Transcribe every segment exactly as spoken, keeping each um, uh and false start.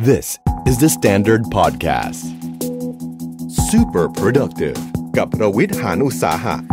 This is the Standard Podcast. Super productive กับประวิทย์ หาญอุตสาหะ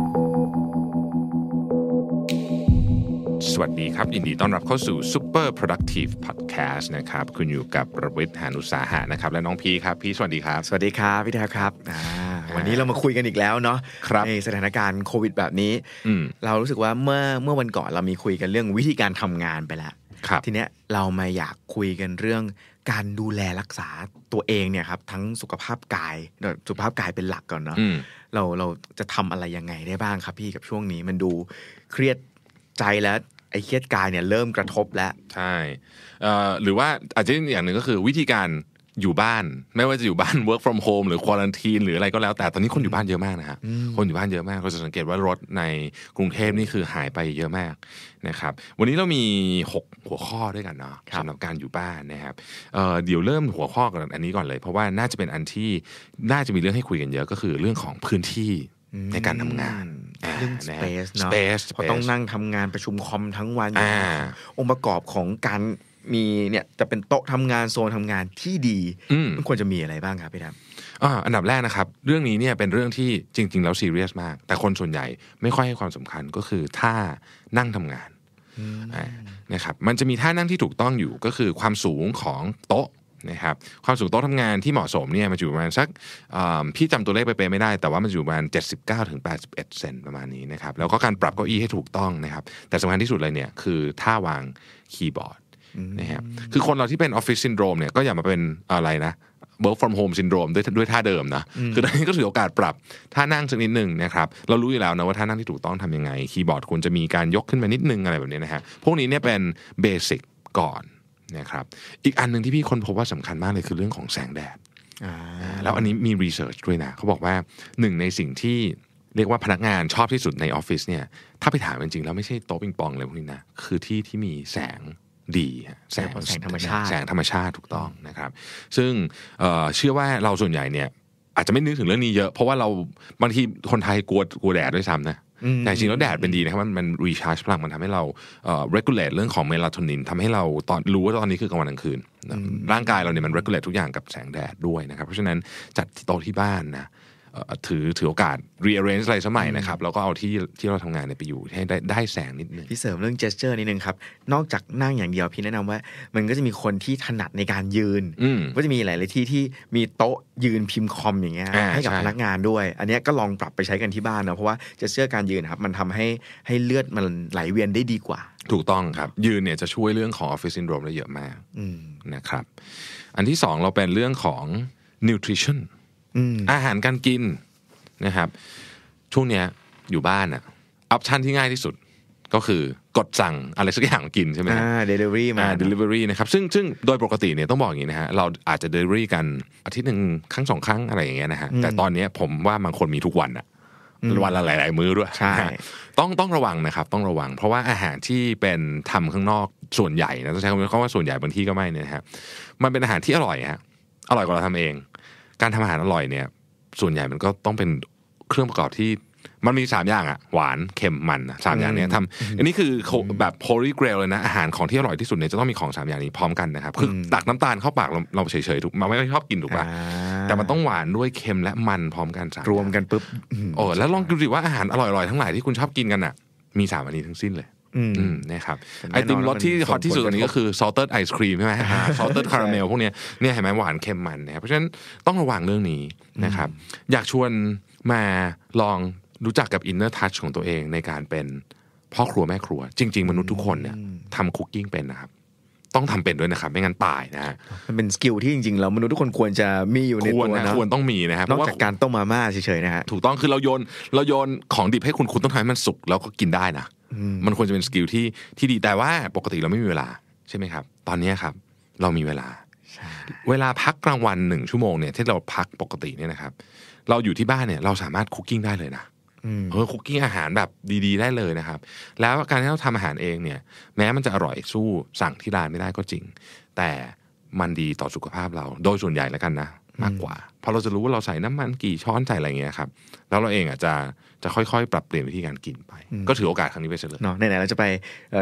สวัสดีครับยินดีต้อนรับเข้าสู่ Super Productive Podcast นะครับคุณอยู่กับประวิทย์ หาญอุตสาหะนะครับและน้องพีครับพี่สวัสดีครับสวัสดีครับพี่แท้ครับวันนี้เรามาคุยกันอีกแล้วเนาะในสถานการณ์โควิดแบบนี้เรารู้สึกว่าเมื่อเมื่อวันก่อนเรามีคุยกันเรื่องวิธีการทำงานไปแล้วทีเนี้ยเรามาอยากคุยกันเรื่องการดูแลรักษาตัวเองเนี่ยครับทั้งสุขภาพกายสุขภาพกายเป็นหลักก่อนเนาะเราเราจะทำอะไรยังไงได้บ้างครับพี่กับช่วงนี้มันดูเครียดใจแล้วไอ้เครียดกายเนี่ยเริ่มกระทบแล้วใช่หรือว่าอาจจะอย่างหนึ่งก็คือวิธีการอยู่บ้านไม่ว่าจะอยู่บ้าน work from home หรือ quarantine หรืออะไรก็แล้วแต่ตอนนี้คนอยู่บ้านเยอะมากนะฮะคนอยู่บ้านเยอะมากเราจะสังเกตว่ารถในกรุงเทพนี่คือหายไปเยอะมากนะครับวันนี้เรามีหกหัวข้อด้วยกันเนาะสำหรับการอยู่บ้านนะครับ เอ่อ เดี๋ยวเริ่มหัวข้อกันอันนี้ก่อนเลยเพราะว่าน่าจะเป็นอันที่น่าจะมีเรื่องให้คุยกันเยอะก็คือเรื่องของพื้นที่ในการทำงานเรื่อง space เนาะเพราะต้องนั่งทำงานประชุมคอมทั้งวันองค์ประกอบของการมีเนี่ยจะเป็นโต๊ะทำงานโซนทำงานที่ดีมันควรจะมีอะไรบ้างครับพี่ครับอ่าอันดับแรกนะครับเรื่องนี้เนี่ยเป็นเรื่องที่จริงๆแล้วซีเรียสมากแต่คนส่วนใหญ่ไม่ค่อยให้ความสำคัญก็คือท่านั่งทำงานนะครับมันจะมีท่านั่งที่ถูกต้องอยู่ก็คือความสูงของโต๊ะนะครับความสูงโต๊ะทำงานที่เหมาะสมเนี่ยมันอยู่ประมาณสักพี่จำตัวเลขไปๆไม่ได้แต่ว่ามันอยู่ประมาณเจ็ดสิบเก้าถึงแปดสิบเอ็ดเซนประมาณนี้นะครับแล้วก็การปรับเก้าอี้ให้ถูกต้องนะครับแต่สำคัญที่สุดเลยเนี่ยคือท่าวางคีย์บอร์ดนะครับคือคนเราที่เป็นออฟฟิศซินโดรมเนี่ยก็อย่ามาเป็นอะไรนะ work from home syndrome ด้วยด้วยท่าเดิมนะคือตอนนี้ก็ถือโอกาสปรับท่านั่งสักนิดนึงนะครับเรารู้อยู่แล้วนะว่าท่านั่งที่ถูกต้องทำยังไงคีย์บอร์ดควรจะมีการยกขึ้นมานิดนึงอะไรแบบนี้นะฮะพวกนี้เนี่ยเป็นเบสิกก่อนนะครับอีกอันนึงที่พี่คนพบว่าสำคัญมากเลยคือเรื่องของแสงแดดแล้วอันนี้มีรีเสิร์ชด้วยนะเขาบอกว่าหนึ่งในสิ่งที่เรียกว่าพนักงานชอบที่สุดในออฟฟิศเนี่ยถ้าไปถามจริงๆแล้วไม่ใช่โต๊ะปิงปองเลยพวกนี้นะคือที่ที่มีแสงดีแสงแสงธรรมชาติแสงธรรมชาติถูกต้องนะครับซึ่ง เอ่อ เชื่อว่าเราส่วนใหญ่เนี่ยอาจจะไม่นึกถึงเรื่องนี้เยอะเพราะว่าเราบางทีคนไทยกลัวกลัวแดดด้วยซ้ำนะแต่จริงแล้วแดดเป็นดีนะครับมันมันรีชาร์จพลังมันทำให้เราเอ่อ regulate เรื่องของเมลาโทนินทำให้เราตอนรู้ว่าตอนนี้คือกลางวันกลางคืนร่างกายเราเนี่ยมัน regulate ทุกอย่างกับแสงแดดด้วยนะครับเพราะฉะนั้นจัดโต๊ะที่บ้านนะถือถือโอกาส rearrange อะไรสมัยนะครับแล้วก็เอาที่ที่เราทำงานเนี่ยไปอยู่ให้ได้ได้แสงนิดนึงพี่เสริมเรื่อง gesture นิดนึงครับนอกจากนั่งอย่างเดียวพี่แนะนำว่ามันก็จะมีคนที่ถนัดในการยืนก็จะมีหลายๆที่ที่มีโต๊ะยืนพิมพ์คอมอย่างเงี้ยให้กับพนักงานด้วยอันนี้ก็ลองปรับไปใช้กันที่บ้านนะเพราะว่า gesture การยืนครับมันทำให้ให้เลือดมันไหลเวียนได้ดีกว่าถูกต้องครับยืนเนี่ยจะช่วยเรื่องของ office syndrome ได้เยอะมากนะครับอันที่สองเราเป็นเรื่องของ nutrition อาหารการกินนะครับช่วงเนี้ยอยู่บ้านอ่ะออปชันที่ง่ายที่สุดก็คือกดสั่งอะไรสักอย่างกินใช่ไหมอ่า delivery มา delivery นะครับซึ่งซึ่งโดยปกติเนี่ยต้องบอกอย่างนี้นะฮะเราอาจจะ delivery กันอาทิตย์นึงครั้งสองครั้งอะไรอย่างเงี้ยนะฮะแต่ตอนนี้ผมว่าบางคนมีทุกวันอ่ะวันละหลายๆมื้อด้วยใช่ต้องต้องระวังนะครับต้องระวังเพราะว่าอาหารที่เป็นทำข้างนอกส่วนใหญ่นะต้องใช้คำว่าส่วนใหญ่บางที่ก็ไม่เนี่ยนะฮะมันเป็นอาหารที่อร่อยฮะอร่อยกว่าเราทำเองการทำอาหารอร่อยเนี่ยส่วนใหญ่มันก็ต้องเป็นเครื่องประกอบที่มันมีสามอย่างอ่ะหวานเค็มมันสามอย่างนี้ทำอันนี้คือแบบ holy grail เลยนะอาหารของที่อร่อยที่สุดเนี่ยจะต้องมีของสามอย่างนี้พร้อมกันนะครับคือตักน้ำตาลเข้าปากเราเราเฉยๆถูกมันไม่ชอบกินถูกป่ะแต่มันต้องหวานด้วยเค็มและมันพร้อมกันสามรวมกันปุ๊บโอ้แล้วลองดูดิว่าอาหารอร่อยๆทั้งหลายที่คุณชอบกินกันอ่ะมีสามอันนี้ทั้งสิ้นเลยนะครับไอติมรสที่ฮอตที่สุดตอนนี้ก็คือ salted ice cream ใช่ไหม salted caramel พวกนี้เนี่ยเห็นไหมหวานเค็มมันนะครับเพราะฉะนั้นต้องระวังเรื่องนี้นะครับอยากชวนมาลองรู้จักกับ inner touch ของตัวเองในการเป็นพ่อครัวแม่ครัวจริงๆมนุษย์ทุกคนเนี่ยทำคุกกิ้งเป็นนะครับต้องทำเป็นด้วยนะครับไม่งั้นตายนะฮะมันเป็นสกิลที่จริงๆแล้วมนุษย์ทุกคนควรจะมีอยู่ในตัวนะควรต้องมีนะครับนอกจากการต้มมาม่าเฉยๆนะฮะถูกต้องคือเราโยนเราโยนของดิบให้คุณคุณต้องทำให้มันสุกแล้วก็กินได้นะมันควรจะเป็นสกิลที่ที่ดีแต่ว่าปกติเราไม่มีเวลาใช่ไหมครับตอนนี้ครับเรามีเวลาเวลาพักกลางวันหนึ่งชั่วโมงเนี่ยที่เราพักปกติเนี่ยนะครับเราอยู่ที่บ้านเนี่ยเราสามารถคุกกิ้งได้เลยนะเออคุกกิ้งอาหารแบบดีๆได้เลยนะครับแล้วการที่เราทำอาหารเองเนี่ยแม้มันจะอร่อยสู้สั่งที่ร้านไม่ได้ก็จริงแต่มันดีต่อสุขภาพเราโดยส่วนใหญ่แล้วกันนะมากกว่าเพราะเราจะรู้ว่าเราใส่น้ำมันกี่ช้อนใส่อะไรเงี้ยครับแล้วเราเองอ่ะจะจะค่อยๆปรับเปลี่ยนวิธีการกินไปก็ถือโอกาสครั้งนี้ไปเฉลยเนาะไหนๆเราจะไป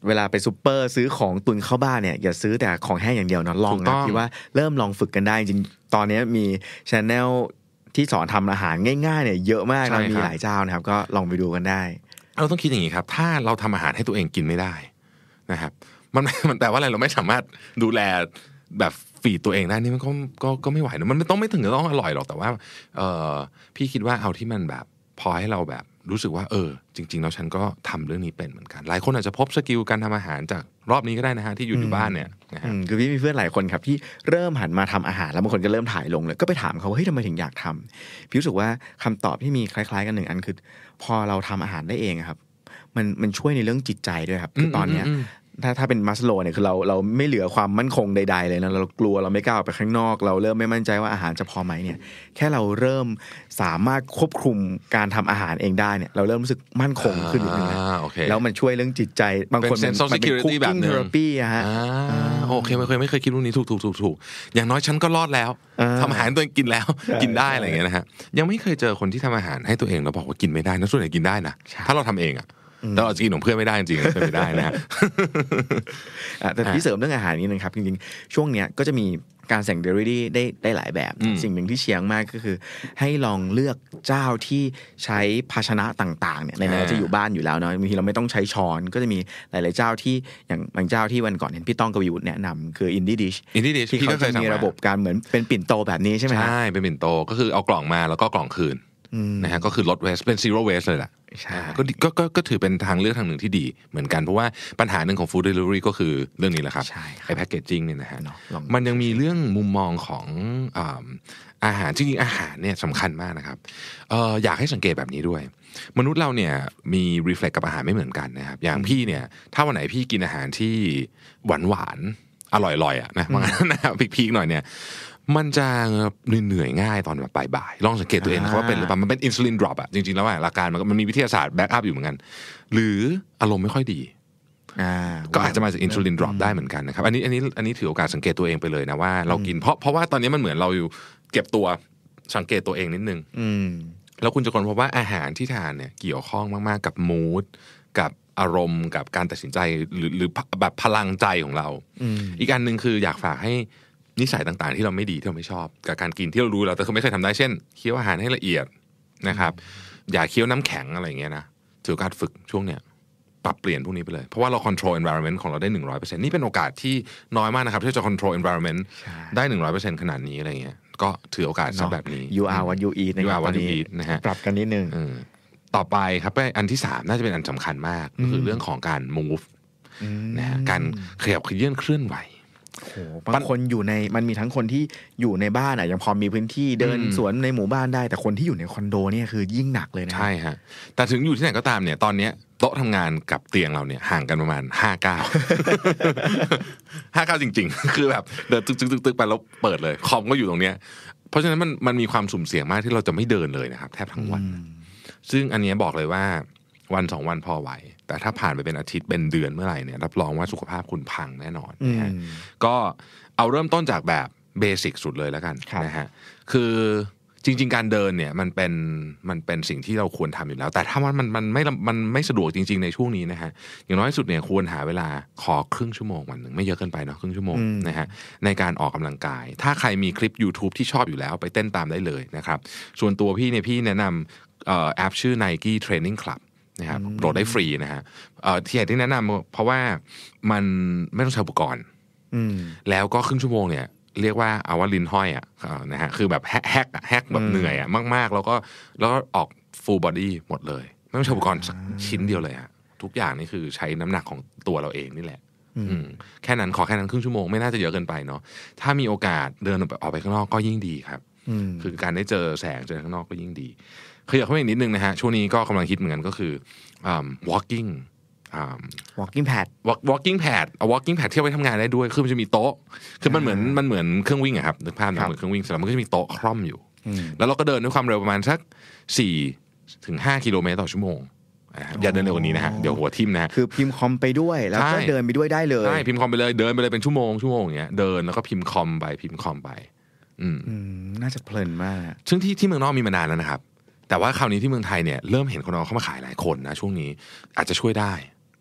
เวลาไปซูเปอร์ซื้อของตุนเข้าบ้านเนี่ยอย่าซื้อแต่ของแห้งอย่างเดียวเนาะลองนะคิดว่าเริ่มลองฝึกกันได้จริงตอนนี้มี channel ที่สอนทำอาหารง่ายๆเนี่ยเยอะมากนะมีหลายเจ้านะครับก็ลองไปดูกันได้เราต้องคิดอย่างนี้ครับถ้าเราทำอาหารให้ตัวเองกินไม่ได้นะครับมันมันแปลว่าอะไรเราไม่สามารถดูแลแบบฟีดตัวเองได้นี่มันก็ก็ก็ไม่ไหวนะมันไม่ต้องไม่ถึงกับต้องอร่อยหรอกแต่ว่าเออพี่คิดว่าเอาที่มันแบบพอให้เราแบบรู้สึกว่าเออจริงๆแล้วฉันก็ทำเรื่องนี้เป็นเหมือนกันหลายคนอาจจะพบสกิลการทำอาหารจากรอบนี้ก็ได้นะฮะที่อยู่อยู่บ้านเนี่ยนะฮะคือพี่มีเพื่อนหลายคนครับที่เริ่มหันมาทำอาหารแล้วบางคนก็เริ่มถ่ายลงเลยก็ไปถามเขาว่าเฮ้ยทำไมถึงอยากทำพี่รู้สึกว่าคำตอบที่มีคล้ายๆกันหนึ่งอันคือพอเราทำอาหารได้เองครับมันมันช่วยในเรื่องจิตใจด้วยครับคือตอนเนี้ยถ้าถ้าเป็นมัสโลว์เนี่ยคือเราเราไม่เหลือความมั่นคงใดๆเลยนะเรากลัวเราไม่กล้าออกไปข้างนอกเราเริ่มไม่มั่นใจว่าอาหารจะพอไหมเนี่ยแค่เราเริ่มสามารถควบคุมการทำอาหารเองได้เนี่ยเราเริ่มรู้สึกมั่นคงขึ้นนิดนึงนะแล้วมันช่วยเรื่องจิตใจบางคนมันเป็นคุกกิ้งเทอราปีอะฮะโอเคไม่เคยไม่เคยคิดเรื่องนี้ถูกถูกถูกถูกอย่างน้อยฉันก็รอดแล้วทำอาหารตัวเองกินแล้วกินได้อะไรอย่างเงี้ยนะฮะยังไม่เคยเจอคนที่ทำอาหารให้ตัวเองแล้วบอกว่ากินไม่ได้นะส่วนใหญ่กินได้นะถ้าเราทำเองอะแต่เราจะกินของเพื่อนไม่ได้จริงๆเป็นไม่ได้นะแต่พี่เสริมเรื่องอาหารนิดนึงครับจริงๆช่วงเนี้ยก็จะมีการสั่ง delivery ได้ได้หลายแบบสิ่งหนึ่งที่เชียงมากก็คือให้ลองเลือกเจ้าที่ใช้ภาชนะต่างๆเนี่ยในนั้นจะอยู่บ้านอยู่แล้วเนาะบางทีเราไม่ต้องใช้ช้อนก็จะมีหลายๆเจ้าที่อย่างบางเจ้าที่วันก่อนเห็นพี่ต้องกวีวุฒิแนะนำคือ Indie Dish Indie Dish ที่เขาจะมีระบบการเหมือนเป็นปิ่นโตแบบนี้ใช่ไหมใช่เป็นปิ่นโตก็คือเอากล่องมาแล้วก็กล่องคืนนะฮะก็คือลดเวสเป็น zero waste เลยแหละก็ก็ก็ก็ถือเป็นทางเลือกทางหนึ่งที่ดีเหมือนกันเพราะว่าปัญหาหนึ่งของ food delivery ก็คือเรื่องนี้แหละครับไอ้แพคเกจจิ้งเนี่ยนะฮะมันยังมีเรื่องมุมมองของอาหารจริงๆอาหารเนี่ยสำคัญมากนะครับเอ่ออยากให้สังเกตแบบนี้ด้วยมนุษย์เราเนี่ยมี reflect กับอาหารไม่เหมือนกันนะครับอย่างพี่เนี่ยถ้าวันไหนพี่กินอาหารที่หวานๆอร่อยๆอ่ะนะนะพีคๆหน่อยเนี่ยมันจะเหนื่อยง่ายตอนแบบบ่ายๆลองสังเกตตัวเองนะครับว่าเป็นหรือเปล่ามันเป็นอินซูลินดรอปอ่ะจริงๆแล้วหลักการมันมันมีวิทยาศาสตร์แบ็กอัพอยู่เหมือนกันหรืออารมณ์ไม่ค่อยดีก็อาจจะมาจากอินซูลินดรอปได้เหมือนกันนะครับอันนี้อันนี้อันนี้ถือโอกาสสังเกตตัวเองไปเลยนะว่าเรากินเพราะเพราะว่าตอนนี้มันเหมือนเราอยู่เก็บตัวสังเกตตัวเองนิดนึงแล้วคุณจะค้นพบว่าอาหารที่ทานเนี่ยเกี่ยวข้องมากๆกับมูดกับอารมณ์กับการตัดสินใจหรือหรือแบบพลังใจของเราอีกอันนึงคืออยากฝากให้นิสัยต่างๆที่เราไม่ดีที่เราไม่ชอบกับการกินที่เรารู้แล้วแต่เขาไม่เคยทำได้เช่นเคี้ยวอาหารให้ละเอียดนะครับอย่าเคี้ยวน้ำแข็งอะไรอย่างเงี้ยนะถือโอกาสฝึกช่วงเนี้ยปรับเปลี่ยนพวกนี้ไปเลยเพราะว่าเรา control environment ของเราได้ หนึ่งร้อยเปอร์เซ็นต์ นี่เป็นโอกาสที่น้อยมากนะครับที่จะ control environment ได้ หนึ่งร้อยเปอร์เซ็นต์ ขนาดนี้อะไรเงี้ยก็ถือโอกาสซะแบบนี้ you are what you eat you are what you eat นะฮะปรับกันนิดนึงต่อไปครับอันที่สามน่าจะเป็นอันสำคัญมากก็คือเรื่องของการ move นะฮะการขยับเขยื้อนเคลื่อนไหวโอ้บางคนอยู่ในมันมีทั้งคนที่อยู่ในบ้านอ่ะยังพอมีพื้นที่เดินสวนในหมู่บ้านได้แต่คนที่อยู่ในคอนโดเนี่ยคือยิ่งหนักเลยนะใช่ฮะแต่ถึงอยู่ที่ไหนก็ตามเนี่ยตอนนี้โต๊ะทำงานกับเตียงเราเนี่ยห่างกันประมาณห้าเก้า ห้าเก้าจริงๆคือแบบเดินตึกๆๆไปแล้วเปิดเลยคอมก็อยู่ตรงเนี้ยเพราะฉะนั้นมันมันมีความสุ่มเสี่ยงมากที่เราจะไม่เดินเลยนะครับแทบทั้งวันซึ่งอันนี้บอกเลยว่าวันสองวันพอไหวแต่ถ้าผ่านไปเป็นอาทิตย์เป็นเดือนเมื่อไหร่เนี่ยรับรองว่าสุขภาพคุณพังแน่นอนนะฮะก็เอาเริ่มต้นจากแบบเบสิกสุดเลยแล้วกันนะฮะคือจริงๆการเดินเนี่ยมันเป็นมันเป็นสิ่งที่เราควรทำอยู่แล้วแต่ถ้ามันมันมันไม่มันไม่สะดวกจริงๆในช่วงนี้นะฮะอย่างน้อยที่สุดเนี่ยควรหาเวลาขอครึ่งชั่วโมงวันหนึ่งไม่เยอะเกินไปเนาะครึ่งชั่วโมงนะฮะในการออกกำลังกายถ้าใครมีคลิป YouTube ที่ชอบอยู่แล้วไปเต้นตามได้เลยนะครับส่วนตัวพี่เนี่ยพี่แนะนำแอปชื่อ Nike Training Clubนะครับโหลดได้ฟรีนะฮะที่ที่แนะนำเพราะว่ามันไม่ต้องใช้อุปกรณ์แล้วก็ครึ่งชั่วโมงเนี่ยเรียกว่าเอาว่าลิ้นห้อยอ่ะนะฮะคือแบบแฮกแฮกแฮกแบบเหนื่อยอ่ะมากๆแล้วก็แล้วก็ออก full body หมดเลยไม่ต้องใช้อุปกรณ์สักชิ้นเดียวเลยฮะทุกอย่างนี่คือใช้น้ำหนักของตัวเราเองนี่แหละแค่นั้นขอแค่นั้นครึ่งชั่วโมงไม่น่าจะเยอะเกินไปเนาะถ้ามีโอกาสเดินออกไปข้างนอกก็ยิ่งดีครับคือการได้เจอแสงเจอข้างนอกก็ยิ่งดีขยับเข้าไปอีกนิดนึงนะฮะช่วงนี้ก็กำลังคิดเหมือนกันก็คือ walking walking pad walking pad เอา walking pad เที่ยวไปทำงานได้ด้วยคือมันจะมีโต๊ะคือมันเหมือนมันเหมือนเครื่องวิ่งอะครับนึกภาพเหมือนเครื่องวิ่งเสร็จแล้วมันก็จะมีโต๊ะคร่อมอยู่แล้วเราก็เดินด้วยความเร็วประมาณสักสี่ถึงห้ากิโลเมตรต่อชั่วโมงอย่าเดินเร็วกว่านี้นะฮะเดี๋ยวหัวทิ่มนะคือพิมพ์คอมไปด้วยแล้วก็เดินไปด้วยได้เลยใช่พิมพ์คอมไปเลยเดินไปเลยเป็นชั่วโมงชั่วโมงอย่างเงี้ยเดินแล้วก็พิมพ์คอมไปพิมพ์คอมไปอืมน่าจะเพลินมากซึ่งที่ที่เมืองนอกมีมานานแล้วนะครับแต่ว่าคราวนี้ที่เมืองไทยเนี่ยเริ่มเห็นคนเอาเข้ามาขายหลายคนนะช่วงนี้อาจจะช่วยได้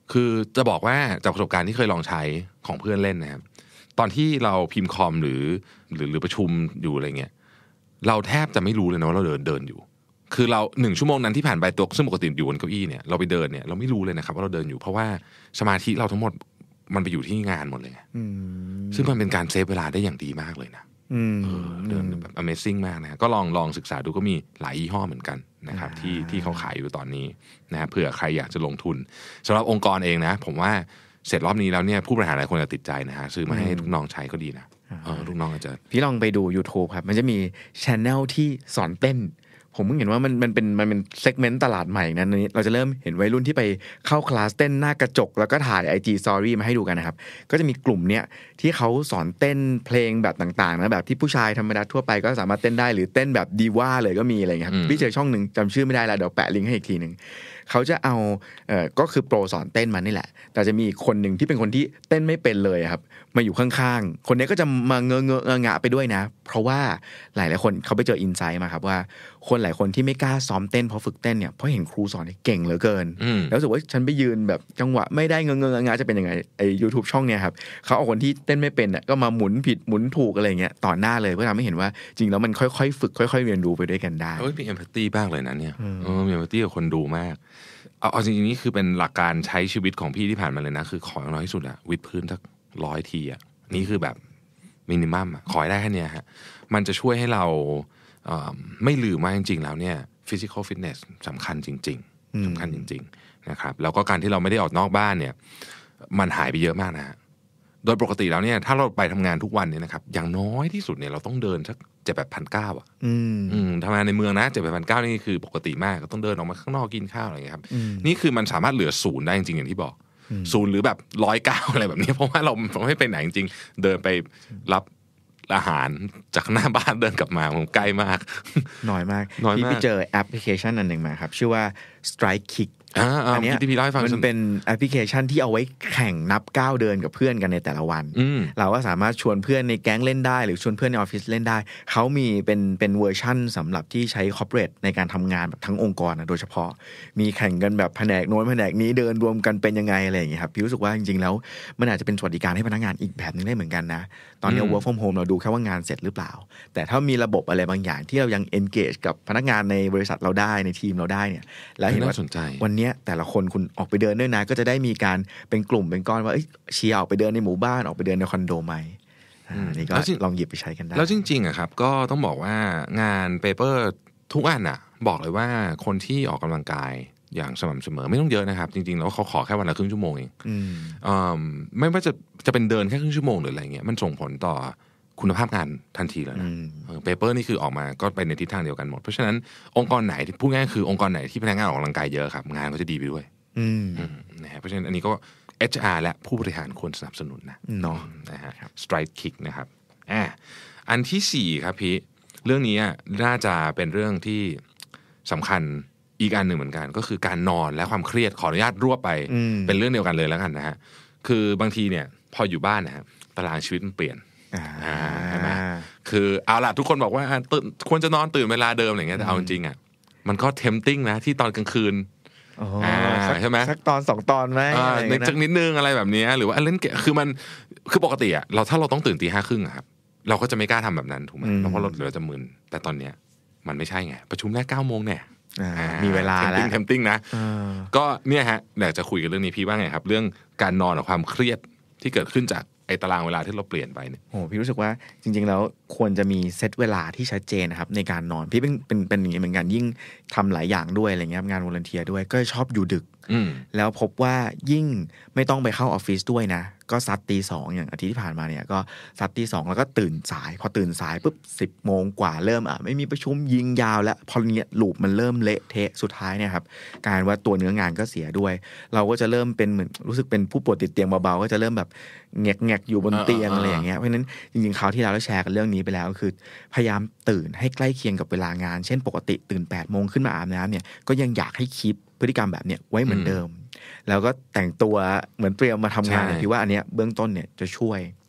คือจะบอกว่าจากประสบการณ์ที่เคยลองใช้ของเพื่อนเล่นนะครับตอนที่เราพิมพ์คอมหรือหรือหรือประชุมอยู่อะไรเงี้ยเราแทบจะไม่รู้เลยนะว่าเราเดินเดินอยู่คือเราหนึ่งชั่วโมงนั้นที่ผ่านไปตัวซึ่งปกติอยู่บนเก้าอี้เนี่ยเราไปเดินเนี่ยเราไม่รู้เลยนะครับว่าเราเดินอยู่เพราะว่าสมาธิเราทั้งหมดมันไปอยู่ที่งานหมดเลยซึ่งมันเป็นการเซฟเวลาได้อย่างดีมากเลยนะเดินแบบ Amazing มากนะก็ลองลองศึกษาดูก็มีหลายยี่ห้อเหมือนกันนะครับที่ที่เขาขายอยู่ตอนนี้นะเผื่อใครอยากจะลงทุนสำหรับองค์กรเองนะผมว่าเสร็จรอบนี้แล้วเนี่ยผู้บริหารหลายคนจะติดใจนะฮะซื้อมาให้ลูกน้องใช้ก็ดีนะลูกน้องอาจจะพี่ลองไปดู YouTube ครับมันจะมี channel ที่สอนเต้นผมเพิ่งเห็นว่ามันมันเป็นมันเป็นเซกเมนต์ตลาดใหม่นั้นนี้เราจะเริ่มเห็นวัยรุ่นที่ไปเข้าคลาสเต้นหน้ากระจกแล้วก็ถ่าย ไอ จี Story มาให้ดูกันนะครับก็จะมีกลุ่มเนี้ยที่เขาสอนเต้นเพลงแบบต่างๆนะแบบที่ผู้ชายธรรมดาทั่วไปก็สามารถเต้นได้หรือเต้นแบบดีว่าเลยก็มีอะไรเงี้ยครับพี่เจอช่องนึงจำชื่อไม่ได้แล้วเดี๋ยวแปะลิงก์ให้อีกทีนึงเขาจะเอาเอ่อก็คือโปรสอนเต้นมานี่แหละแต่จะมีคนหนึ่งที่เป็นคนที่เต้นไม่เป็นเลยครับมาอยู่ข้างๆคนนี้ก็จะมาเงอะเงอะงะไปด้วยนะเพราะว่าหลายๆคนเขาไปเจออินไซต์มาครับว่าคนหลายคนที่ไม่กล้าซ้อมเต้นเพราะฝึกเต้นเนี่ยเพราะเห็นครูสอนเก่งเหลือเกินแล้วรู้สึกว่าฉันไปยืนแบบจังหวะไม่ได้เงอะเงอะงะจะเป็นยังไงไอ้ YouTube ช่องเนี่ยครับเขาเอาคนที่เต้นไม่เป็นเนี่ยก็มาหมุนผิดหมุนถูกอะไรเงี้ยต่อหน้าเลยเพื่อทำให้เห็นว่าจริงแล้วมันค่อยๆฝึกค่อยๆเรียนรู้ไปด้วยกันได้เฮ้ยมีเอมพัตตี้บ้างเลยนะเนี่ยเออมีเอมพัตตี้กับคนดูมากเอาเอาจริงๆนี่คือเป็นหลักการใช้ชีวิตของพี่ที่ผ่านมาเลยนะคือขออย่างน้อยที่สุดอะวิดพื้นสักร้อยทีอะนี่คือแบบมินิมัมอะขอได้แค่นี้ฮะมันจะช่วยให้เราไม่ลืมว่าจริงๆแล้วเนี่ย physical fitness สำคัญจริงๆสำคัญจริงๆนะครับแล้วก็การที่เราไม่ได้ออกนอกบ้านเนี่ยมันหายไปเยอะมากนะฮะโดยปกติแล้วเนี่ยถ้าเราไปทำงานทุกวันเนี่ยนะครับอย่างน้อยที่สุดเนี่ยเราต้องเดินสักเจ็ดแปดพันเก้าอ่ะทำงานในเมืองนะเจ็ดแปดพันเก้านี่คือปกติมากก็ต้องเดินออกมาข้างนอกกินข้าวอะไรอย่างเงี้ยครับนี่คือมันสามารถเหลือศูนย์ได้จริงๆอย่างที่บอกศูนย์หรือแบบร้อยเก้าอะไรแบบนี้เพราะว่าเราไม่ไปไหนจริงๆเดินไปรับอาหารจากหน้าบ้านเดินกลับมาผมใกล้มากน้อยมากพี่ไปเจอแอปพลิเคชันอันหนึ่งมาครับชื่อว่า Strike Kick อันนี้ที่พี่เล่าให้ฟังมันเป็นแอปพลิเคชันที่เอาไว้แข่งนับก้าวเดินกับเพื่อนกันในแต่ละวันเราก็สามารถชวนเพื่อนในแก๊งเล่นได้หรือชวนเพื่อนในออฟฟิศเล่นได้เขามีเป็นเป็นเวอร์ชั่นสำหรับที่ใช้คอร์ปอเรทในการทำงานแบบทั้งองค์กรนะโดยเฉพาะมีแข่งกันแบบแผนกโน้นแผนกนี้เดินรวมกันเป็นยังไงอะไรอย่างเงี้ยครับพี่รู้สึกว่าจริงๆแล้วมันอาจจะเป็นสวัสดิการให้พนักงานอีกแบบนึงได้เหมือนกันนะตอนนี้ work from home เราดูแค่ว่างานเสร็จหรือเปล่าแต่ถ้ามีระบบอะไรบางอย่างที่เรายัง engage กับพนักงานในบริษัทเราได้ในทีมเราได้เนี่ยแล้วเห็นว่าวันนี้แต่ละคนคุณออกไปเดินด้วยนะก็จะได้มีการเป็นกลุ่มเป็นก้อนว่าเชียร์ออกไปเดินในหมู่บ้านออกไปเดินในคอนโดไหมนี่ก็ลองหยิบไปใช้กันได้แล้วจริงๆอะครับก็ต้องบอกว่างานเปเปอร์ทุกอันอะบอกเลยว่าคนที่ออกกำลังกายอย่างสม่ำเสมอไม่ต้องเยอะนะครับจริงๆแล้วเขาขอแค่วันละครึ่งชั่วโมงเองไม่ว่าจะจะเป็นเดินแค่ครึ่งชั่วโมงหรืออะไรเงี้ยมันส่งผลต่อคุณภาพงานทันทีเลยนะเปเปอร์นี่คือออกมาก็ไปในทิศทางเดียวกันหมดเพราะฉะนั้นองค์กรไหนพูดง่ายคือองค์กรไหนที่พนักงานออกกำลังกายเยอะครับงานก็จะดีไปด้วยนะฮะเพราะฉะนั้นอันนี้ก็ เอช อาร์ และผู้บริหารควรสนับสนุนนะเนาะนะฮะ Strike Kick นะครับอ่าอันที่สี่ครับพี่เรื่องนี้น่าจะเป็นเรื่องที่สำคัญอีกอันหนึ่งเหมือนกันก็คือการนอนและความเครียดขออนุญาตรวบไปเป็นเรื่องเดียวกันเลยแล้วกันนะฮะคือบางทีเนี่ยพออยู่บ้านนะครับตารางชีวิตมันเปลี่ยนใช่ไหมคือเอาล่ะทุกคนบอกว่าควรจะนอนตื่นเวลาเดิมอะไรเงี้ยแต่เอาจริงๆอ่ะมันก็เทมติ้งนะที่ตอนกลางคืนใช่ไหมสักตอนสองตอนไหมในจักนิดนึงอะไรแบบนี้หรือว่าเล่นเกมคือมันคือปกติอ่ะเราถ้าเราต้องตื่นตีห้าครึ่งอะครับเราก็จะไม่กล้าทำแบบนั้นถูกไหมเพราะเราเราจะมึนแต่ตอนเนี้ยมันไม่ใช่ไงประชุมแรกเก้าโมงเนี่ยมีเวลาแล้วเทมติ้งนะก็เนี่ยฮะอยากจะคุยกันเรื่องนี้พี่ว่าไงครับเรื่องการนอนกับความเครียดที่เกิดขึ้นจากไอ้ตารางเวลาที่เราเปลี่ยนไปเนี่ยโอ้พี่รู้สึกว่าจริงๆแล้วควรจะมีเซตเวลาที่ชัดเจนนะครับในการนอนพี่เป็นเป็นเป็นอย่างนี้เหมือนกันยิ่งทำหลายอย่างด้วยอะไรเงี้ยงานวอลันเทียร์ด้วยก็ชอบอยู่ดึกแล้วพบว่ายิ่งไม่ต้องไปเข้าออฟฟิศด้วยนะก็ซัดตีสองอย่างอาทิตย์ที่ผ่านมาเนี่ยก็ซัดตีสองแล้วก็ตื่นสายพอตื่นสายปุ๊บสิบโมงกว่าเริ่มอ่ะไม่มีประชุมยิงยาวแล้วพอเนี่ยลูปมันเริ่มเละเทะสุดท้ายเนี่ยครับกลายว่าตัวเนื้องานก็เสียด้วยเราก็จะเริ่มเป็นเหมือนรู้สึกเป็นผู้ป่วยติดเตียงเบาๆก็จะเริ่มแบบแงกๆอยู่บนเตียงอะไรอย่างเงี้ยเพราะฉะนั้นจริงๆคราวที่เราได้แชร์กันเรื่องนี้ไปแล้วคือพยายามตื่นให้ใกล้เคียงกับเวลางานเช่นปกติตื่นแปดโมงขึ้นมาอาบน้ำเนี่ยก็ยังอยากให้คีปพฤติกรรมแบบเนี้ยไว้เหมือนเดิมแล้วก็แต่งตัวเหมือนเตรียมมาทำงานพี่ว่าอันเนี้ยเบื้องต้นเนี่ยจะช่วย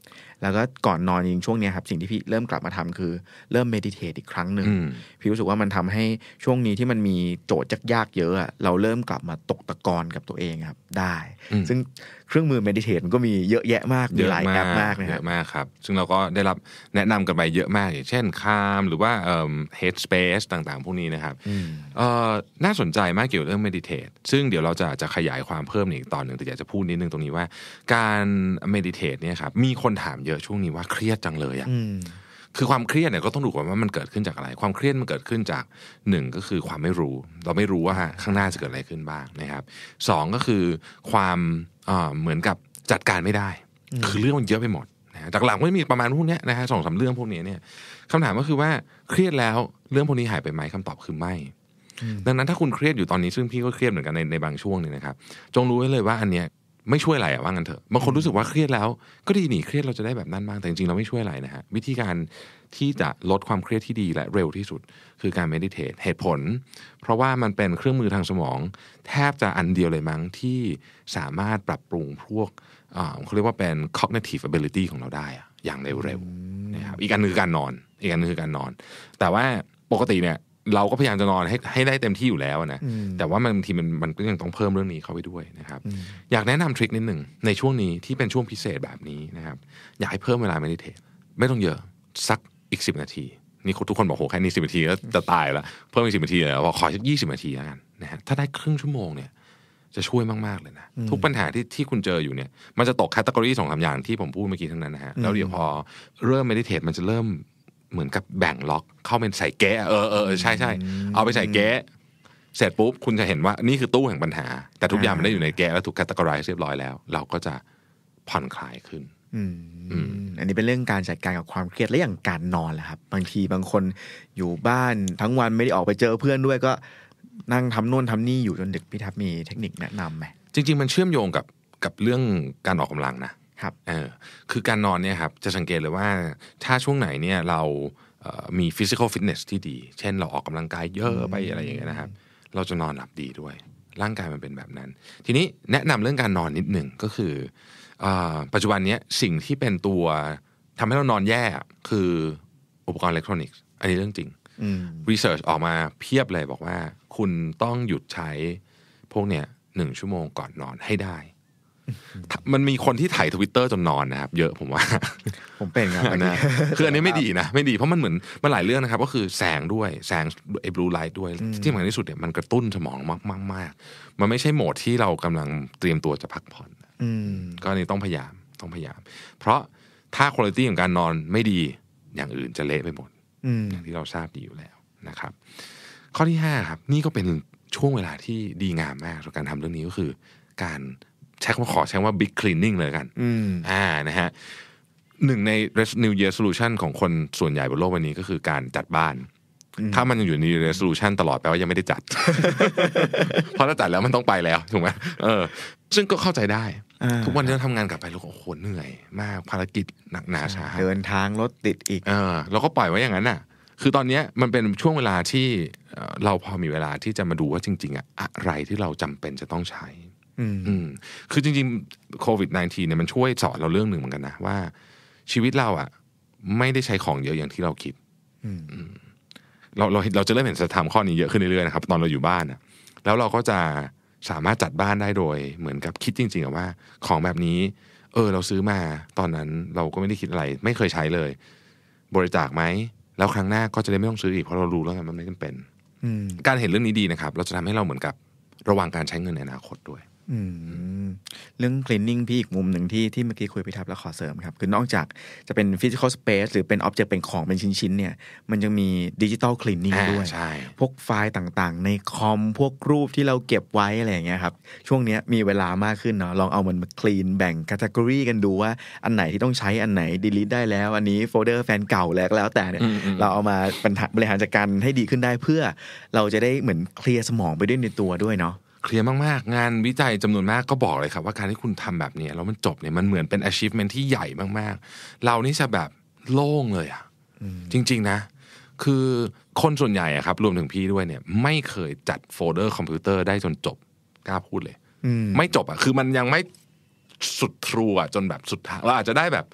แล้วก็ก่อนนอนจริงช่วงนี้ครับสิ่งที่พี่เริ่มกลับมาทำคือเริ่มเมดิเทตอีกครั้งหนึ่งพี่รู้สึกว่ามันทำให้ช่วงนี้ที่มันมีโจทย์ยากๆเยอะอะเราเริ่มกลับมาตกตะกอนกับตัวเองครับได้ซึ่งเครื่องมือเมดิเทตมันก็มีเยอะแยะมากมีหลายแอปมากนะครับเยอะมากครับซึ่งเราก็ได้รับแนะนำกันไปเยอะมากอย่างเช่น Calm หรือว่าเอ่อ Headspace ต่างๆพวกนี้นะครับเอ่อน่าสนใจมากเกี่ยวกับเรื่อง meditate ซึ่งเดี๋ยวเราจะจะขยายความเพิ่มอีกตอนนึงแต่อยากจะพูดนิดนึงตรงนี้ว่าการ meditate เนี่ยครับมีคนถามเยอะช่วงนี้ว่าเครียดจังเลยอ่ะคือความเครียดเนี่ยก็ต้องดูก่อนว่ามันเกิดขึ้นจากอะไรความเครียดมันเกิดขึ้นจากหนึ่งก็คือความไม่รู้เราไม่รู้ว่าข้างหน้าจะเกิดอะไรขึ้นบ้างนะครับสองก็คือความเอ่อเหมือนกับจัดการไม่ได้คือเรื่องมันเยอะไปหมดนะจากหลังไม่มีประมาณพวกนี้นะฮะสองสามเรื่องพวกนี้เนี่ยคำถามก็คือว่าเครียดแล้วเรื่องพวกนี้หายไปไหมคำตอบคือไม่ดังนั้นถ้าคุณเครียดอยู่ตอนนี้ซึ่งพี่ก็เครียดเหมือนกันในในบางช่วงนึงนะครับจงรู้ไว้เลยว่าอันเนี้ยไม่ช่วยอะไรอะว่างั้นเถอะบางคนรู้สึกว่าเครียดแล้วก็ดีหนีเครียดเราจะได้แบบนั้นบ้างแต่จริงๆเราไม่ช่วยอะไรนะฮะวิธีการที่จะลดความเครียดที่ดีและเร็วที่สุดคือการ meditate เหตุผลเพราะว่ามันเป็นเครื่องมือทางสมองแทบจะอันเดียวเลยมั้งที่สามารถปรับปรุงพวกเขาเรียกว่าเป็น cognitive ability ของเราได้อย่างเร็วๆนะครับอีกอันนึงคือการนอนอีกอันนึงคือการนอนแต่ว่าปกติเนี่ยเราก็พยายามจะนอนให้ให้ได้เต็มที่อยู่แล้วนะแต่ว่าบางทีมันมันก็ยังต้องเพิ่มเรื่องนี้เข้าไปด้วยนะครับอยากแนะนำทริคนิดหนึ่งในช่วงนี้ที่เป็นช่วงพิเศษแบบนี้นะครับอยากให้เพิ่มเวลา meditate ไม่ต้องเยอะสักอีกสิบนาทีนี่ทุกคนบอกโหแค่นี้สิบนาทีก็จะตายแล้วเพิ่มอีกสิบนาทีเลยบอกขอสักยี่สิบนาทีแล้วกันนะฮะถ้าได้ครึ่งชั่วโมงเนี่ยจะช่วยมากๆเลยนะทุกปัญหาที่ที่คุณเจออยู่เนี่ยมันจะตกแคตตากรีสองสามอย่างที่ผมพูดเมื่อกี้ทั้งนั้นนะฮะแล้วเดี๋ยวพอเริ่ม meditate มันจะเริ่มเหมือนกับแบ่งล็อกเข้าเป็นใส่แก๊เออเออใช่ใช่เอาไปใส่แก๊เสร็จปุ๊บคุณจะเห็นว่านี่คือตู้แห่งปัญหาแต่ทุกอย่างมันได้อยู่ในแก๊แล้วถูกแคตตากรีเรียบร้อยแล้วเราก็จะผ่อนคลายขึ้นอันนี้เป็นเรื่องการจัดการกับความเครียดและอย่างการนอนแหละครับบางทีบางคนอยู่บ้านทั้งวันไม่ได้ออกไปเจอเพื่อนด้วยก็นั่งทำโน่นทำนี่อยู่จนดึกพี่ทับมีเทคนิคแนะนำไหมจริงๆมันเชื่อมโยงกับกับเรื่องการออกกำลังนะครับเออคือการนอนเนี่ยครับจะสังเกตเลยว่าถ้าช่วงไหนเนี่ยเราเอ่อมี physical fitness ที่ดีเช่นเราออกกำลังกายเยอะไปอะไรอย่างเงี้ยนะครับเราจะนอนหลับดีด้วยร่างกายมันเป็นแบบนั้นทีนี้แนะนำเรื่องการนอนนิดหนึ่งก็คือปัจจุบันนี้สิ่งที่เป็นตัวทำให้เรานอนแย่คืออุปกรณ์อิเล็กทรอนิกส์อันนี้เรื่องจริงรีเสิร์ชออกมาเพียบเลยบอกว่าคุณต้องหยุดใช้พวกเนี้ยหนึ่งชั่วโมงก่อนนอนให้ได้มันมีคนที่ถ่าย Twitter จนนอนนะครับเยอะผมว่าผมเป็นครับนะคืออันนี้ไม่ดีนะไม่ดีเพราะมันเหมือนมันหลายเรื่องนะครับก็คือแสงด้วยแสงไอ้บลูไลท์ด้วยที่สำคัญที่สุดเนี่ยมันกระตุ้นสมองมากๆมันไม่ใช่โหมดที่เรากำลังเตรียมตัวจะพักผ่อนก็อันนี้ต้องพยายามต้องพยายามเพราะถ้าคุณภาพของการนอนไม่ดีอย่างอื่นจะเละไปหมดอย่างที่เราทราบดีอยู่แล้วนะครับข้อที่ห้าครับนี่ก็เป็นช่วงเวลาที่ดีงามมากในการทำเรื่องนี้ก็คือการใช้คำขอใช้ว่า big cleaning เลยกันอ่านะฮะหนึ่งใน New Year Resolution ของคนส่วนใหญ่บนโลกวันนี้ก็คือการจัดบ้านถ้ามันยังอยู่ใน resolution ตลอดแปลว่ายังไม่ได้จัด เพราะถ้าจัดแล้วมันต้องไปแล้วถูกไหมเออซึ่งก็เข้าใจได้ทุกวันนี้เราทำงานกลับไปแล้วโอ้โหเหนื่อยมากภารกิจหนักหนาสาหัสเดินทางรถติดอีกเออเราก็ปล่อยไว้อย่างนั้นน่ะคือตอนนี้มันเป็นช่วงเวลาที่เราพอมีเวลาที่จะมาดูว่าจริงๆอะอะไรที่เราจำเป็นจะต้องใช้อืมคือจริงๆโควิด สิบเก้า เนี่ยมันช่วยสอนเราเรื่องหนึ่งเหมือนกันนะว่าชีวิตเราอ่ะไม่ได้ใช้ของเยอะอย่างที่เราคิดเราเราเราจะเริ่มเห็นสัจธรรมข้อนี้เยอะขึ้นเรื่อยๆนะครับตอนเราอยู่บ้านนะแล้วเราก็จะสามารถจัดบ้านได้โดยเหมือนกับคิดจริงๆว่าของแบบนี้เออเราซื้อมาตอนนั้นเราก็ไม่ได้คิดอะไรไม่เคยใช้เลยบริจาคไหมแล้วครั้งหน้าก็จะได้ไม่ต้องซื้ออีกเพราะเรารู้แล้วไงมันไม่จำเป็นการเห็นเรื่องนี้ดีนะครับเราจะทำให้เราเหมือนกับระวังการใช้เงินในอนาคตด้วยเรื่อง cleaning พี่อีกมุมหนึ่งที่ที่เมื่อกี้คุยพี่ทับแล้วขอเสริมครับคือนอกจากจะเป็น physical space หรือเป็น object เป็นของเป็นชิ้นๆเนี่ยมันยังมี digital cleaning ด้วยพวกไฟล์ต่างๆในคอมพวกรูปที่เราเก็บไว้อะไรอย่างเงี้ยครับช่วงนี้มีเวลามากขึ้นเนาะลองเอามันมา clean แบ่ง category กันดูว่าอันไหนที่ต้องใช้อันไหน delete ได้แล้วอันนี้โฟลเดอร์แฟนเก่าแล้วแล้วแต่เนี่ยเราเอามาบริหารจัดการให้ดีขึ้นได้เพื่อเราจะได้เหมือนเคลียร์สมองไปด้วยในตัวด้วยเนาะเคลียร์มากๆงานวิจัยจำนวนมากก็บอกเลยครับว่าการที่คุณทำแบบนี้แล้วมันจบเนี่ยมันเหมือนเป็น achievement ที่ใหญ่มากๆเรานี่จะแบบโล่งเลยอ่ะจริงๆนะคือคนส่วนใหญ่อะครับรวมถึงพี่ด้วยเนี่ยไม่เคยจัดโฟลเดอร์คอมพิวเตอร์ได้จนจบกล้าพูดเลยไม่จบอ่ะคือมันยังไม่สุดทรูอ่ะจนแบบสุดท้ายเราอาจจะได้แบบ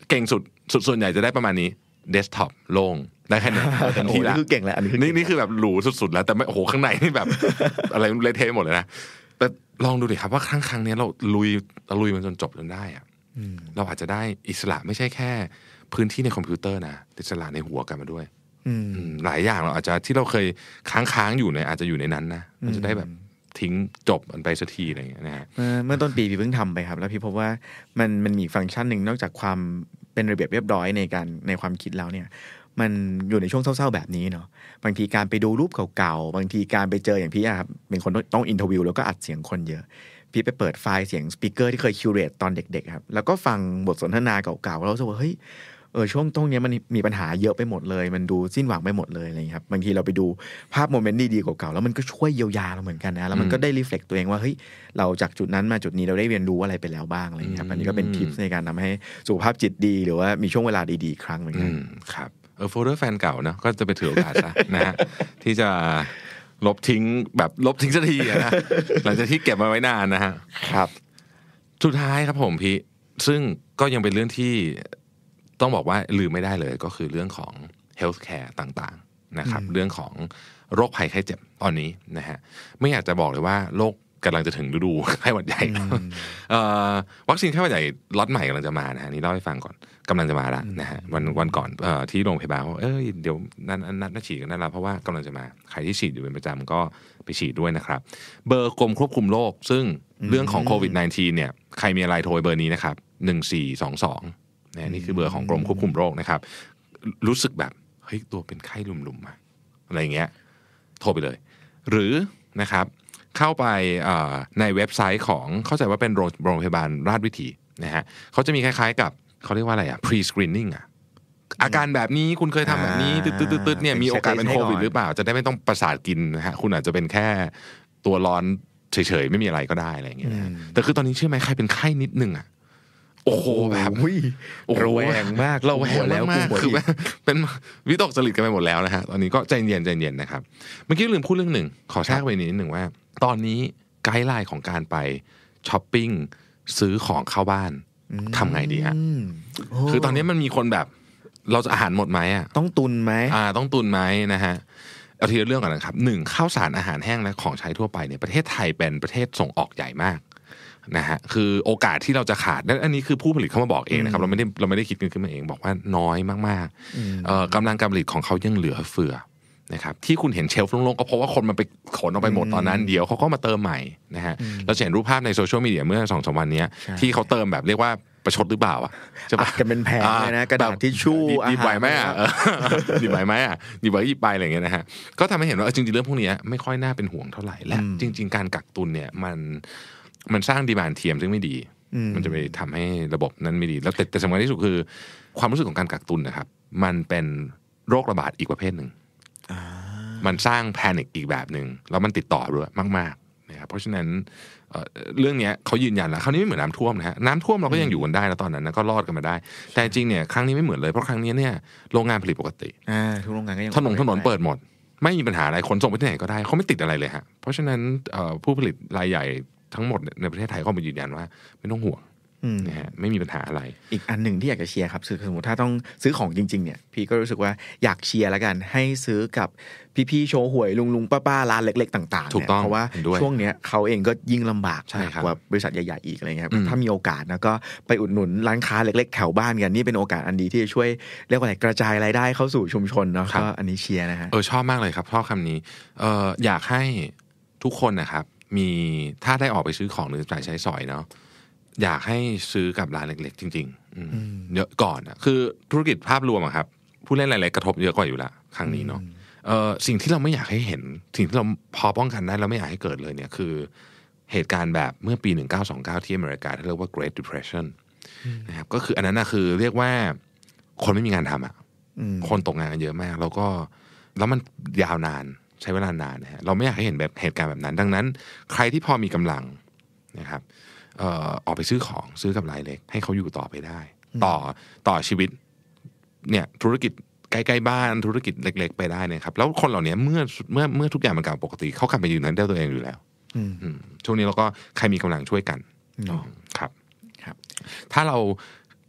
เก่งสุดสุดส่วนใหญ่จะได้ประมาณนี้เดสก์ท็อปโล่งได้แค่นี้เต็มที่แล้วนี่คือเก่งแล้วอันนี้คือนี่นี่คือแบบหรูสุดๆแล้วแต่ไม่โอ้โหข้างในนี่แบบ อะไรเละเทะหมดเลยนะแต่ลองดูดิครับว่าครั้งครั้งนี้เราลุยเราลุยมันจนจบจนได้อะเราอาจจะได้อิสระไม่ใช่แค่พื้นที่ในคอมพิวเตอร์นะอิสระในหัวกันมาด้วยหลายอย่างเราอาจจะที่เราเคยค้างๆอยู่เนี่ยอาจจะอยู่ในนั้นนะมันจะได้แบบทิ้งจบมันไปสักทีอะไรอย่างเงี้ยนะฮะเมื่อต้นปีพี่เพิ่งทำไปครับแล้วพี่พบว่ามันมันมีฟังก์ชันหนึ่งนอกจากความเป็นระเบียบเรียบร้อยในการในความคิดแล้วเนี่ยมันอยู่ในช่วงเศร้าๆแบบนี้เนาะบางทีการไปดูรูปเก่าๆบางทีการไปเจออย่างพี่ครับเป็นคนต้องอินเทอร์วิวแล้วก็อัดเสียงคนเยอะพี่ไปเปิดไฟล์เสียงสปีกเกอร์ที่เคยคิวเรตตอนเด็กๆครับแล้วก็ฟังบทสนทนาเก่าๆแล้วรู้สึกว่าเฮ้ยเออช่วงตรงนี้มันมีปัญหาเยอะไปหมดเลยมันดูสิ้นหวังไปหมดเลยอะไรอย่างนี้ครับบางทีเราไปดูภาพโมเมนต์ดีๆเก่าๆแล้วมันก็ช่วยเยียวยาเราเหมือนกันนะแล้วมันก็ได้รีเฟล็กตัวเองว่าเฮ้ยเราจากจุดนั้นมาจุดนี้เราได้เรียนรู้อะไรไปแล้วบ้างอะไรอย่างนี้ครับอันนี้ก็เป็นทิปในการทำให้สุขภาพจิตดีหรือว่ามีช่วงเวลาดีๆครั้งเหมือนกันครับเออโฟลเดอร์แฟนเก่าเนาะก็จะไปถือโอกาสซะนะฮะที่จะลบทิ้งแบบลบทิ้งสักทีนะหลังจากที่เก็บมาไว้นานนะฮะครับสุดท้ายครับผมพี่ซึ่งก็ยังเป็นเรื่องที่ต้องบอกว่าลืมไม่ได้เลยก็คือเรื่องของ healthcare ต่างๆนะครับเรื่องของโรคภัยไข้เจ็บตอนนี้นะฮะไม่อยากจะบอกเลยว่าโรคกำลังจะถึงฤดูไข้หวัดใหญ่วัคซีนไข้หวัดใหญ่ล็อตใหม่กำลังจะมานะฮะนี่เล่าให้ฟังก่อนกำลังจะมาแล้วนะฮะวันวันก่อนที่โรงพยาบาลเขาเอ้ยเดี๋ยวนัดนัดนัดฉีดกันนั่นแหละเพราะว่ากำลังจะมาใครที่ฉีดอยู่เป็นประจำก็ไปฉีดด้วยนะครับเบอร์กรมควบคุมโรคซึ่งเรื่องของโควิด สิบเก้า เนี่ยใครมีอะไรโทรเบอร์นี้นะครับหนึ่งสี่สองสองนะนี่คือเบอร์ของกรมควบคุมโรคนะครับรู้สึกแบบเฮ้ยตัวเป็นไข้ลุ่มๆมาอะไรเงี้ยโทรไปเลยหรือนะครับเข้าไปในเว็บไซต์ของเข้าใจว่าเป็นโรงพยาบาลราชวิถีนะฮะเขาจะมีคล้ายๆกับเขาเรียกว่าอะไรอะ pre screening อะอาการแบบนี้คุณเคยทำแบบนี้ตึ๊ดๆๆเนี่ยมีโอกาสเป็นโควิดหรือเปล่าจะได้ไม่ต้องประสาทกินนะฮะคุณอาจจะเป็นแค่ตัวร้อนเฉยๆไม่มีอะไรก็ได้อะไรอย่างเงี้ยแต่คือตอนนี้เชื่อไหมใครเป็นไข้นิดนึงอะโอ้โหแบบระแวงมากระแวงแล้วมากคือเป็นวิตกจริตกันไปหมดแล้วนะฮะตอนนี้ก็ใจเย็นใจเย็นนะครับเมื่อกี้ลืมพูดเรื่องหนึ่งขอแทรกไว้นิดนึงว่าตอนนี้ไกด์ไลน์ของการไปช้อปปิ้งซื้อของเข้าบ้านทำไงดีฮะคือตอนนี้มันมีคนแบบเราจะอาหารหมดไหมอ่ะต้องตุนไหมอ่าต้องตุนไหมนะฮะเอาทีละเรื่องก่อนนะครับหนึ่งข้าวสารอาหารแห้งและของใช้ทั่วไปเนี่ยประเทศไทยเป็นประเทศส่งออกใหญ่มากนะฮะคือโอกาสที่เราจะขาดและอันนี้คือผู้ผลิตเขามาบอกเองนะครับเราไม่ได้เราไม่ได้คิดกันขึ้นมาเองบอกว่าน้อยมากๆเอ่อกำลังการผลิตของเขายังเหลือเฟือนะครับที่คุณเห็นเชลฟ์โล่งๆก็เพราะว่าคนมันไปขนออกไปหมดตอนนั้นเดี๋ยวเขาก็มาเติมใหม่นะฮะเราเห็นรูปภาพในโซเชียลมีเดียเมื่อ สองถึงสาม วันนี้ที่เขาเติมแบบเรียกว่าประชดหรือเปล่าอ่ะจะกันเป็นแผงเลยนะกระดาษทิชชู่หยิบไหวไหมอ่ะหยิบไหวไหมอ่ะหยิบไหวหยิบไปอะไรอย่างเงี้ยนะฮะก็ทำให้เห็นว่าจริงๆเรื่องพวกนี้ไม่ค่อยน่าเป็นห่วงเท่าไหร่และจริงๆการกักตุนเนี่ยมันมันสร้างดีมานด์เทียมซึ่งไม่ดีมันจะไปทำให้ระบบนั้นไม่ดีแล้วแต่สำคัญที่สุดคือความรู้สึกของการกักตุนนะครับมันเป็นโรคระบาดอีกประเภทหนึ่งมันสร้างแพนิคอีกแบบหนึ่งแล้วมันติดต่อด้วยมากๆนะครับเพราะฉะนั้นเรื่องนี้เขายืนยันแล้วคราวนี้ไม่เหมือนน้ำท่วมนะฮะน้ำท่วมเราก็ยังอยู่กันได้แล้วตอนนั้นก็รอดกันมาได้แต่จริงเนี่ยครั้งนี้ไม่เหมือนเลยเพราะครั้งนี้เนี่ยโรงงานผลิตปกติทุกโรงงานก็ยังถนนถนนเปิดหมดไม่มีปัญหาอะไรขนส่งไปที่ไหนก็ได้เขาไม่ติดอะไรเลยฮะเพราะฉะนั้นผู้ผลิตรายใหญ่ทั้งหมดในประเทศไทยเขามายืนยันว่าไม่ต้องห่วงนะฮะไม่มีปัญหาอะไรอีกอันหนึ่งที่อยากจะเชียร์ครับสมมติถ้าต้องซื้อของจริงๆเนี่ยพี่ก็รู้สึกว่าอยากเชียร์แล้วกันให้ซื้อกับพี่ๆโชว์หวยลุงๆป้าๆร้านเล็กๆต่างๆเนี่ยเพราะว่าช่วงนี้เขาเองก็ยิ่งลำบากกว่าบริษัทใหญ่ๆอีกอะไรเงี้ยถ้ามีโอกาสนะก็ไปอุดหนุนร้านค้าเล็กๆแถวบ้านกันนี่เป็นโอกาสอันดีที่จะช่วยเรียกว่าอะไรกระจายรายได้เข้าสู่ชุมชนเนาะก็อันนี้เชียร์นะฮะเออชอบมากเลยครับชอบคำนี้เอออยากให้ทุกคนนะครับมีถ้าได้ออกไปซื้อของหรือจ่ายใช้สอยเนาะอยากให้ซื้อกับร้านเล็กๆจริงๆเยอะก่อนอ่ะคือธุรกิจภาพรวมอะครับผู้เล่นรายเล็กกระทบเยอะกว่าอยู่ละครั้งนี้เนาะเอ่อสิ่งที่เราไม่อยากให้เห็นสิ่งที่เราพอป้องกันได้เราไม่อยากให้เกิดเลยเนี่ยคือเหตุการณ์แบบเมื่อปีหนึ่งเก้าสองเก้าที่อเมริกาที่เรียกว่า Great Depression นะครับก็คืออันนั้นน่ะคือเรียกว่าคนไม่มีงานทำอ่ะคนตกงานกันเยอะมากแล้วก็แล้วมันยาวนานใช้เวลานานนะฮะเราไม่อยากให้เห็นแบบเหตุการณ์แบบนั้นดังนั้นใครที่พอมีกำลังนะครับเอ่อออกไปซื้อของซื้อกับรายเล็กให้เขาอยู่ต่อไปได้ต่อต่อชีวิตเนี่ยธุรกิจใกล้ๆบ้านธุรกิจเล็กๆไปได้นะครับแล้วคนเหล่านี้เมื่อเมื่อเมื่อทุกอย่างมันกลับปกติเขากลับไปอยู่นั้นได้ตัวเองอยู่แล้วช่วงนี้เราก็ใครมีกำลังช่วยกันครับครับถ้าเรา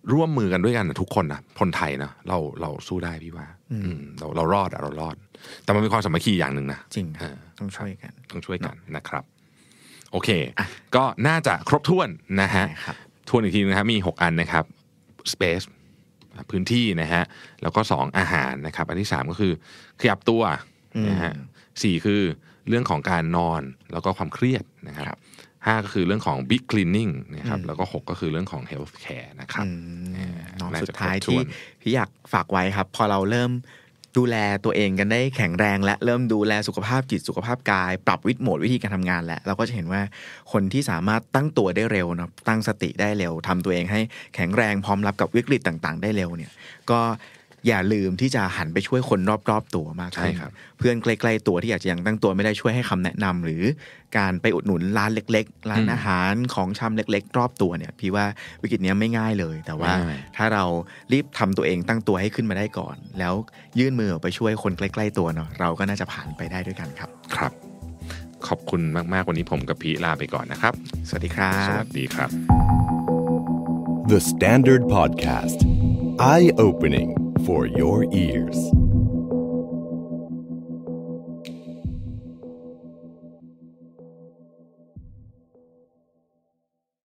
ร่วมมือกันด้วยกันทุกคนนะคนไทยนะเราเราสู้ได้พี่ว่าเราเรารอดอะเรารอดแต่มันมีความสามัคคีอย่างหนึ่งนะจริงต้องช่วยกันต้องช่วยกันนะครับโอเคก็น่าจะครบถ้วนนะฮะทวนอีกทีนะครับมีหกอันนะครับ space พื้นที่นะฮะแล้วก็สองอาหารนะครับอันที่สามก็คือขยับตัวนะฮะสี่คือเรื่องของการนอนแล้วก็ความเครียดนะครับห้าก็คือเรื่องของ big cleaning นะครับแล้วก็หกก็คือเรื่องของ health care นะครับสุดท้ายที่พี่อยากฝากไว้ครับพอเราเริ่มดูแลตัวเองกันได้แข็งแรงและเริ่มดูแลสุขภาพจิตสุขภาพกายปรับวิถีโหมดวิธีการทำงานแล้วเราก็จะเห็นว่าคนที่สามารถตั้งตัวได้เร็วนะตั้งสติได้เร็วทำตัวเองให้แข็งแรงพร้อมรับกับวิกฤตต่างๆได้เร็วเนี่ยก็อย่าลืมที่จะหันไปช่วยคนรอบๆตัวมากขึ้นเพื่อนใกล้ๆตัวที่อาจจะยังตั้งตัวไม่ได้ช่วยให้คำแนะนำหรือการไปอุดหนุนร้านเล็กๆร้านอาหารของชำเล็กๆรอบตัวเนี่ยพี่ว่าวิกฤตนี้ไม่ง่ายเลยแต่ว่าถ้าเรารีบทำตัวเองตั้งตัวให้ขึ้นมาได้ก่อนแล้วยื่นมือออกไปช่วยคนใกล้ๆตัวเนาะเราก็น่าจะผ่านไปได้ด้วยกันครับครับขอบคุณมากๆวันนี้ผมกับพี่ลาไปก่อนนะครับสวัสดีครับสวัสดีครับ The Standard Podcast Eye Opening for your ears